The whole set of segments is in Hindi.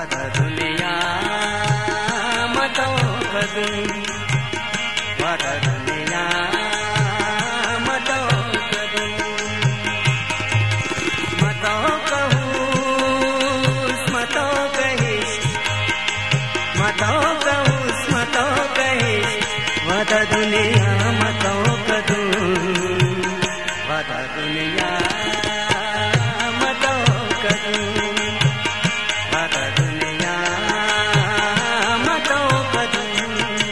वदा दुनिया मतो कदूं वदा दुनिया मतो कदूं मतो कहूस मतो कहिस मतो कहूस मतो कहिस वदा दुनिया मतो कदूं वदा दुनिया मतो कदूं वदा दुनिया मतो कदूं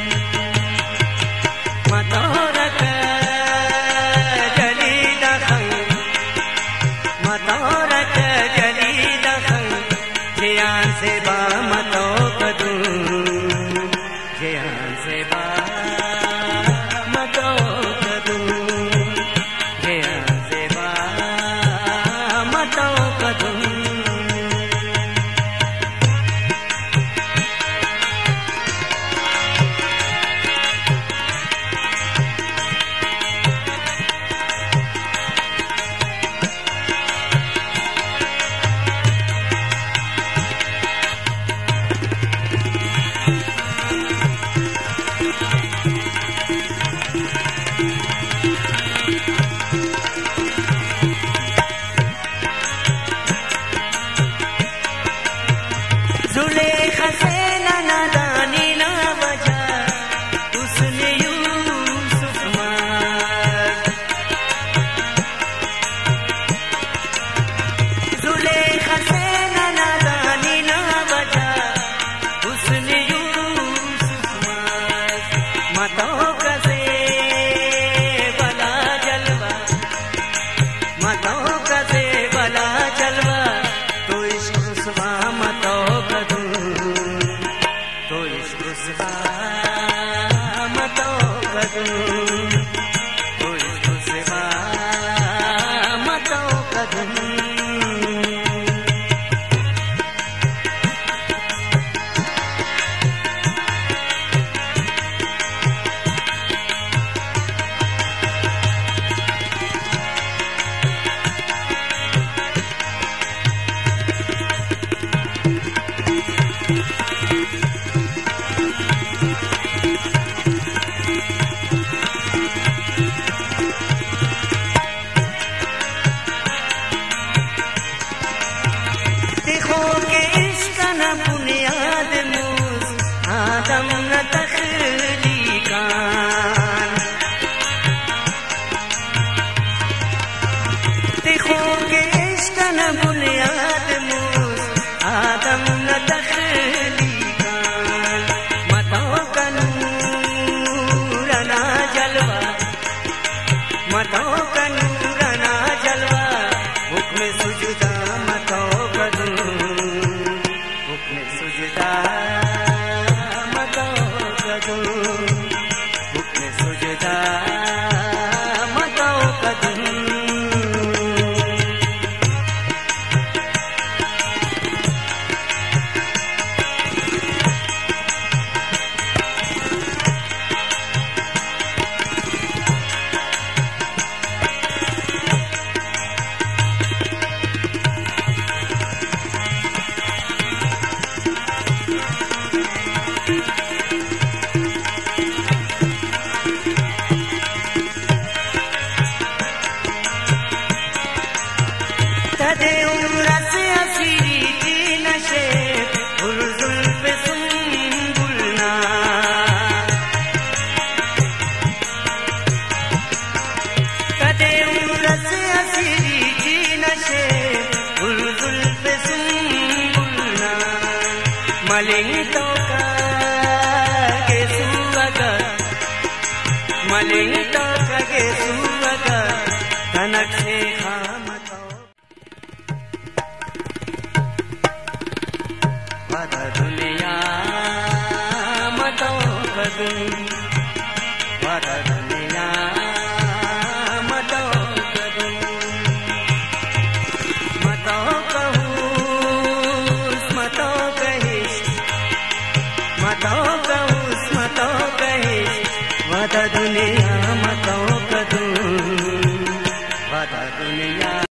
मतो रख जली दखं मतो रख जली दखं जियान से बा मतो कदूं जियान से बा मतो कदूं जियान से बा मतो कदूं जुलेखा से नादानी ना बजा उसने यूसुफ मार जुलेखा से नादानी ना बजा उसने यूसुफ मार मतों का से बला जलवा मतों का से बला जलवा तो इश्क रुसवा मतों तो इश्क रुसवा मतो कदूं तो इश्क रुसवा मतो कदूं बुनियाद मूस आदम न तख्लीकान देखो के इश्क न बुनियाद मूस आदम न तख्लीकान मतो का नूर ना जलवा मतो का नूर ना जलवा हुक्म सुजुदा मतो कदूं सुजदा मतो कदूं हुक्म सुजदा मतो कदूं तदे उमरस असीरी जी नशे जुल्फ सुंबुलना तदे उमरस असीरी जी नशे जुल्फ सुंबुलना मलिंग तो का के सुवगा मलिंग तो का के सुवगा तनक से खा